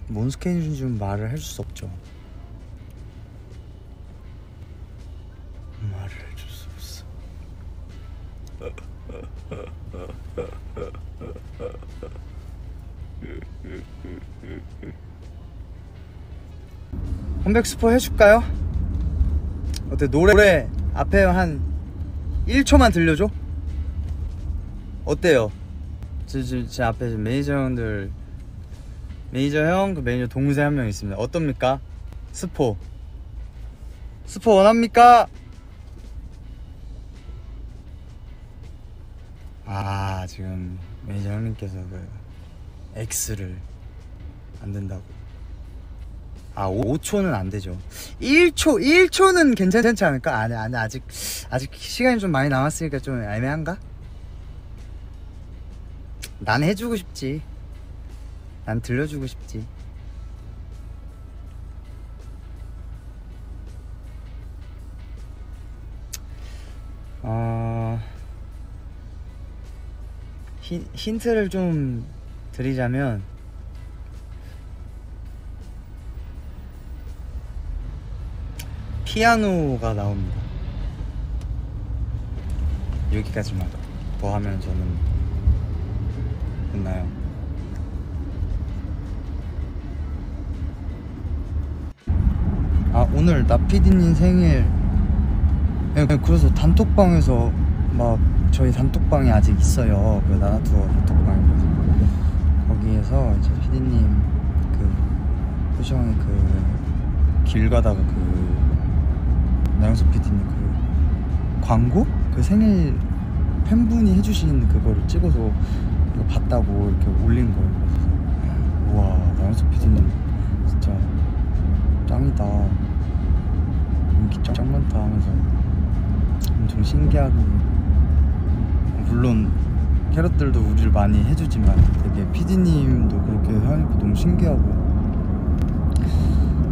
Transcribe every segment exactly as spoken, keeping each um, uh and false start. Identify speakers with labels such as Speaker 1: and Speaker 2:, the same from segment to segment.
Speaker 1: 뭔 스케줄인 줄 말을 해줄 수 없죠. 말을 해줄 수 없어. 컴백 스포 해줄까요? 어때? 노래, 노래 앞에 한 일 초만 들려줘? 어때요? 제, 제, 제 앞에 매니저 형들, 매니저 형, 그 매니저 동생 한 명 있습니다. 어떻습니까? 스포 스포 원합니까? 아, 지금 매니저 형님께서 그 X를 안 된다고. 아, 오 초는 안 되죠. 일 초, 일 초는 괜찮지 않을까? 아니, 아니, 아직, 아직 시간이 좀 많이 남았으니까 좀 애매한가? 난 해주고 싶지. 난 들려주고 싶지. 어... 힌, 힌트를 좀 드리자면, 피아노가 나옵니다. 여기까지만 더 하면 저는 됐나요? 아, 오늘 나피디님 생일. 네, 그래서 단톡방에서 막 저희 단톡방이 아직 있어요. 그 나나투어 단톡방에. 거기에서 이제 피디님 그 표정이 그 길 가다가 그 나영석 피디님 그 광고? 그 생일 팬분이 해주신 그거를 찍어서 이거 봤다고 이렇게 올린 거예요. 그래서 우와, 나영석 피디님 진짜 짱이다, 인기 짱 많다 하면서 엄청 신기하고, 물론 캐럿들도 우리를 많이 해주지만 되게 피디님도 그렇게 하니까 너무 신기하고,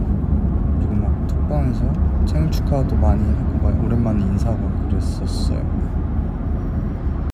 Speaker 1: 그리고 막 톡방에서 생일 축하도 많이 하고 막 오랜만에 인사하고 그랬었어요.